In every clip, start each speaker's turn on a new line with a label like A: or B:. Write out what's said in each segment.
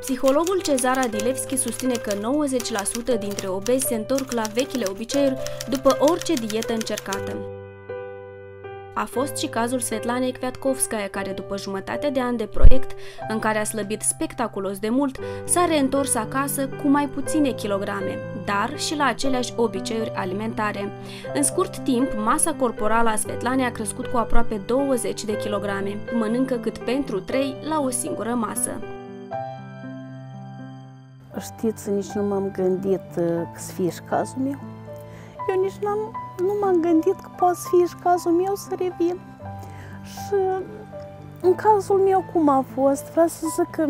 A: Psihologul Cezar Adilevski susține că 90% dintre obezi se întorc la vechile obiceiuri după orice dietă încercată. A fost și cazul Svetlanei Kviatkovskaya, care după jumătate de an de proiect, în care a slăbit spectaculos de mult, s-a reîntors acasă cu mai puține kilograme, dar și la aceleași obiceiuri alimentare. În scurt timp, masa corporală a Svetlanei a crescut cu aproape 20 de kilograme. Mănâncă cât pentru 3 la o singură masă.
B: Știți, nici nu m-am gândit că să fie și cazul meu. Eu nici nu m-am gândit că poate să fie și cazul meu să revin. Și în cazul meu cum a fost, vreau să zic că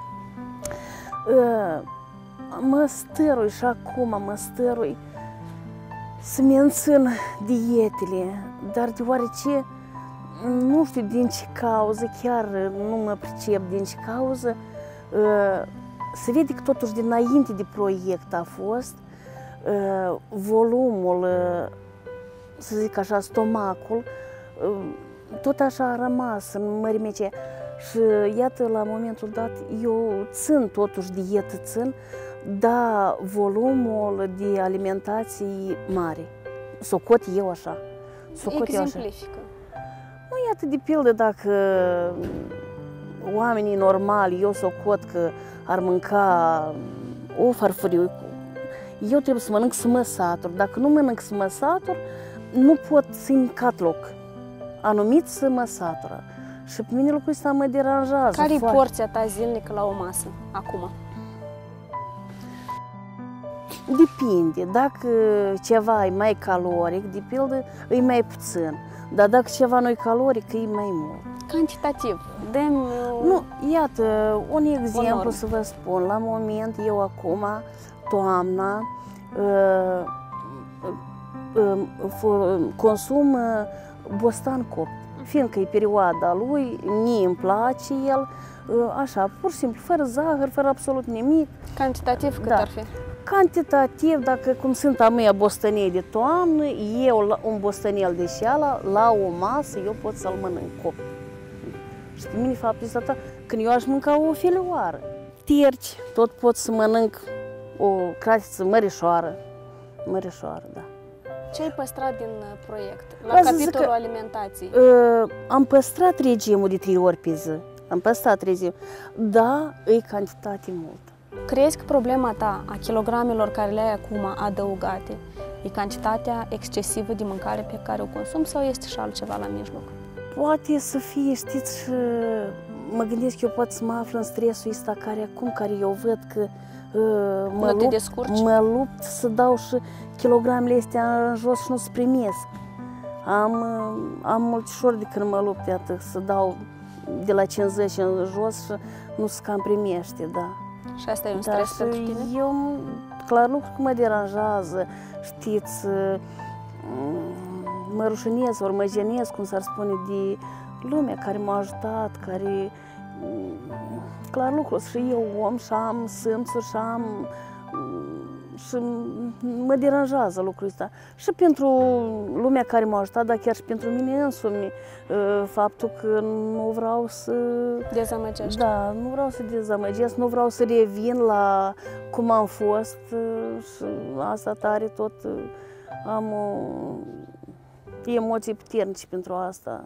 B: mă stărui și acum mă stărui să mențin dietele, dar deoarece nu știu din ce cauză, chiar nu mă pricep din ce cauză, se vede că totuși dinainte de proiect a fost volumul, să zic așa, stomacul, tot așa a rămas în mărimea aceea. Și iată, la momentul dat, eu țin totuși dietă, dar volumul de alimentație mare. Socot eu așa.
C: Exemplifică.
B: Nu, iată, de pildă, dacă oamenii normali, eu socot că ar mânca o farfurie, eu trebuie să mănânc să mă satur. Dacă nu mănânc să mă satur, nu pot să-mi încad loc. Anumit să mă satură. Și pe mine lucrul ăsta mă deranjează.
C: Care e porția ta zilnică la o masă, acum?
B: Depinde. Dacă ceva e mai caloric, de pildă, e mai puțin. Dar dacă ceva nu e caloric, e mai mult.
C: Cantitativ.
B: Nu, iată, un exemplu să vă spun. La moment, eu acum, toamna, consum bostan copt. Fiindcă e perioada lui, mie îmi place el, așa, pur și simplu, fără zahăr, fără absolut nimic.
C: Cantitativ cât ar fi?
B: Cantitativ, dacă cum sunt a mea bostanei de toamnă, eu un bostanel de șeala, la o masă, eu pot să-l mănânc copt. Și pe mine faptul ăsta, când eu aș mânca o filioară, terci, tot pot să mănânc o cratiță mărișoară, da.
C: Ce ai păstrat din proiect, la capitolul alimentației?
B: Am păstrat regimul de 3 ori pe zi, da, e cantitate multă.
C: Crezi că problema ta a kilogramelor care le ai acum adăugate e cantitatea excesivă de mâncare pe care o consumi sau este și altceva la mijloc?
B: Poate să fie, știți, și mă gândesc că eu pot să mă aflu în stresul ăsta care eu văd că mă lupt să dau și kilogramele astea în jos și nu se primesc. Am multișori de când mă lupt, iată, să dau de la 50 în jos și nu se cam primește, da.
C: Și asta e un stres pentru tine?
B: Eu, clar lucru că mă deranjează, știți, mă rușinez, ori mă jenez, cum s-ar spune, de lumea care m-a ajutat, care, clar lucru, și eu om și am simțuri și mă deranjează lucrul ăsta. Și pentru lumea care m-a ajutat, dar chiar și pentru mine însumi, faptul că nu vreau să
C: dezamăgești.
B: Da, nu vreau să dezamăgesc, nu vreau să revin la cum am fost și asta tare tot am emoții puternice pentru asta.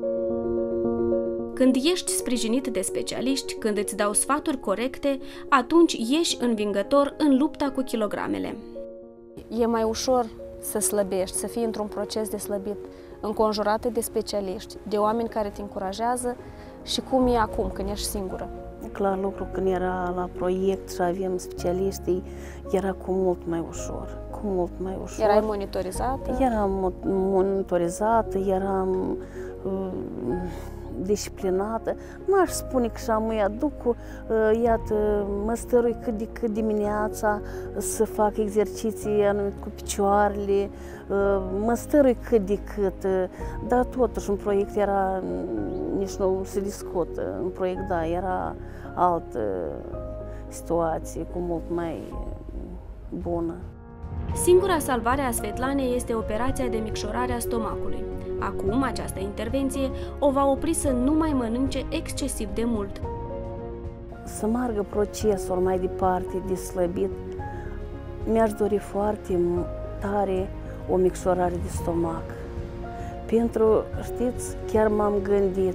A: Când ești sprijinit de specialiști, când îți dau sfaturi corecte, atunci ieși învingător în lupta cu kilogramele.
C: E mai ușor să slăbești, să fii într-un proces de slăbit, înconjurată de specialiști, de oameni care te încurajează și cum e acum, când ești singură?
B: Clar lucru, când era la proiect și aveam specialiștii, era cu mult mai ușor.
C: Erai monitorizată?
B: Eram monitorizată, eram disciplinată. Nu aș spune că și-am aduc, iată, mă stărui cât de cât dimineața să fac exerciții anumite cu picioarele, mă stărui cât de cât, dar totuși în proiect era, nici nu se discută, în proiect, da, era altă situație, cu mult mai bună.
A: Singura salvare a Svetlanei este operația de micșorare a stomacului. Acum, această intervenție o va opri să nu mai mănânce excesiv de mult.
B: să meargă procesul mai departe de slăbit, mi-aș dori foarte tare o micșorare de stomac. Pentru, știți, chiar m-am gândit,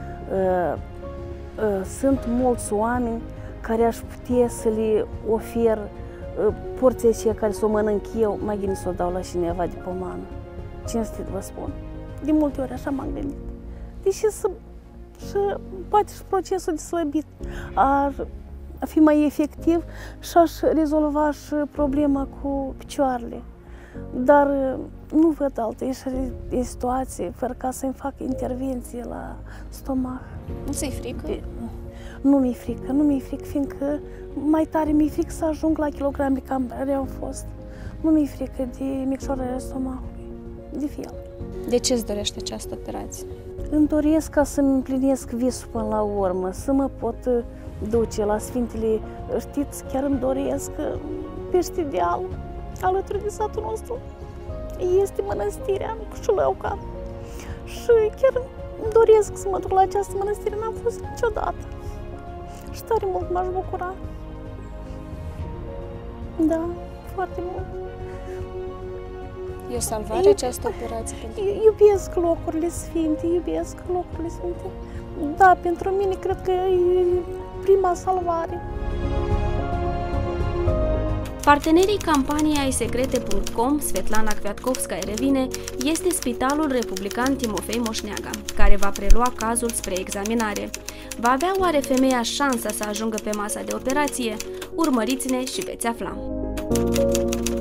B: sunt mulți oameni care aș putea să le ofer porția aceea care să o mănânc eu, mai bine să o dau la cineva de pomană. Cinstit vă spun. De multe ori așa m-am gândit. Deși și poate și procesul de slăbit ar fi mai efectiv și aș rezolva și problema cu picioarele. Dar nu văd altă ieșire de situație fără ca să-mi fac intervenție la stomac.
C: Nu ți-e frică?
B: Nu mi-e frică, nu mi-e frică, fiindcă mai tare mi-e frică să ajung la kilograme care au fost. Nu mi-e frică de micșorarea stomacului, de fel.
C: De ce îți dorești această operație?
B: Îmi doresc ca să-mi împlinesc visul până la urmă, să mă pot duce la Sfintele, știți, chiar îmi doresc peste deal, alături de satul nostru, este mănăstirea Cușulăuca. Și chiar îmi doresc să mă duc la această mănăstire, n-am fost niciodată. Și tare mult m-aș bucura. Da, foarte mult.
C: E o salvare această operație pentru tine?
B: Iubesc locurile sfinte, iubesc locurile sfinte. Da, pentru mine cred că e prima salvare.
A: Partenerii campaniei aisecrete.com, Svetlana Kviatkovskaya revine, este Spitalul Republican Timofei Moșneaga, care va prelua cazul spre examinare. Va avea oare femeia șansa să ajungă pe masa de operație? Urmăriți-ne și veți afla!